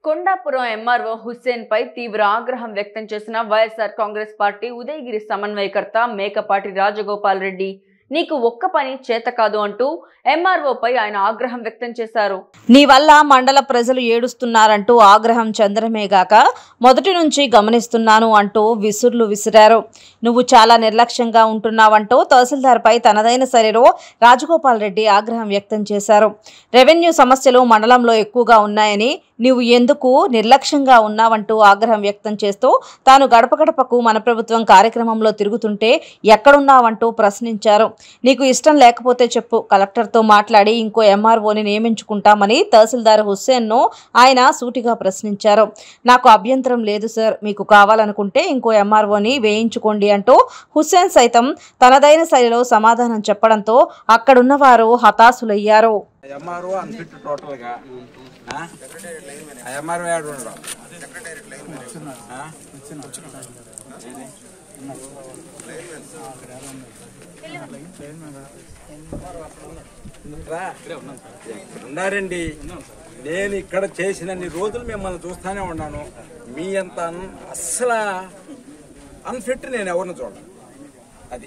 Kondapuram MRO Hussain పై తీవ్ర ఆగ్రహం వ్యక్తం చేసిన వైఎస్ఆర్ కాంగ్రెస్ పార్టీ ఉదయగిరి సమన్వయకర్త మేకపాటి రాజగోపాల్ రెడ్డి నీకు ఒక్క పని చేత కాదు అంటూ ఎంఆర్ఓపై ఆయన ఆగ్రహం వ్యక్తం చేశారు. నీ వల్ల మండల ప్రజలు ఏడుస్తున్నారంటూ ఆగ్రహం చంద్రమేగాక మొదటి నుంచి గమనిస్తున్నాను అంటూ విసుర్లు విసిరారు. నువ్వు చాలా నిర్లక్ష్యంగా ఉంటున్నావంటూ తహసీల్దార్పై తనదైన శైలిలో రాజగోపాల్ రెడ్డి ఆగ్రహం వ్యక్తం చేశారు. రెవెన్యూ సమస్యలు మండలంలో ఎక్కువగా ఉన్నాయని నీవు ఎందుకు నిర్లక్ష్యంగా ఉన్నావంటూ ఆగ్రహం వ్యక్తం చేస్తూ తాను గడప గడపకు మన ప్రభుత్వం కార్యక్రమంలో తిరుగుతుంటే ఎక్కడున్నావంటూ ప్రశ్నించారు. నీకు ఇష్టం లేకపోతే చెప్పు, కలెక్టర్తో మాట్లాడి ఇంకో ఎంఆర్ఓని నియమించుకుంటామని తహసీల్దార్ హుస్సేన్ను ఆయన సూటిగా ప్రశ్నించారు. నాకు అభ్యంతరం లేదు సార్, మీకు కావాలనుకుంటే ఇంకో ఎంఆర్ఓని వేయించుకోండి అంటూ హుస్సేన్ సైతం తనదైన శైలిలో సమాధానం చెప్పడంతో అక్కడున్న వారు హతాశులయ్యారు. ఉన్నారండి, నేను ఇక్కడ చేసినన్ని రోజులు మిమ్మల్ని చూస్తూనే ఉన్నాను. మీ అంత అస్సలు అన్ఫిట్ నేను ఎవరిని చూడాలి. అది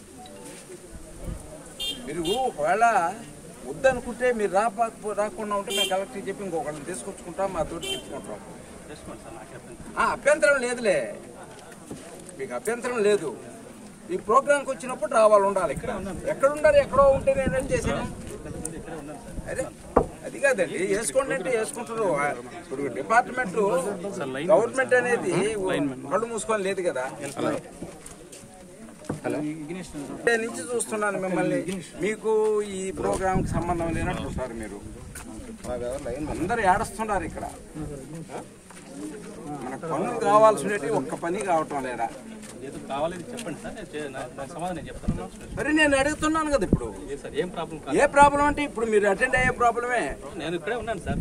మీరు ఒకవేళ వద్దనుకుంటే మీరు రాకుండా ఉంటే మేము కలెక్టర్ చెప్పి ఇంకొకళ్ళని తీసుకొచ్చుకుంటాం, మా తోటి తెచ్చుకుంటాం. అభ్యంతరం లేదులే, మీకు అభ్యంతరం లేదు. ఈ ప్రోగ్రాంకి వచ్చినప్పుడు రావాలి, ఉండాలి. ఇక్కడ ఎక్కడ ఉండాలి, ఎక్కడో ఉంటే నేనేం చేశాను. అదే అది కాదండి, వేసుకోండి అంటే వేసుకుంటారు. ఇప్పుడు డిపార్ట్మెంట్ గవర్నమెంట్ అనేది కళ్ళు మూసుకొని లేదు కదా. నుంచి చూస్తున్నాను మిమ్మల్ని, మీకు ఈ ప్రోగ్రామ్ కి సంబంధం లేనట్టు సార్. మీరు అందరు ఏడుస్తున్నారు ఇక్కడ. మనకు పనులు కావాల్సినవి ఒక్క పని కావటం లేదా? మరి నేను అడుగుతున్నాను కదా ఇప్పుడు, ఏ ప్రాబ్లం అంటే ఇప్పుడు మీరు అటెండ్ అయ్యే ప్రాబ్లమే. నేను ఇక్కడే ఉన్నాను సార్.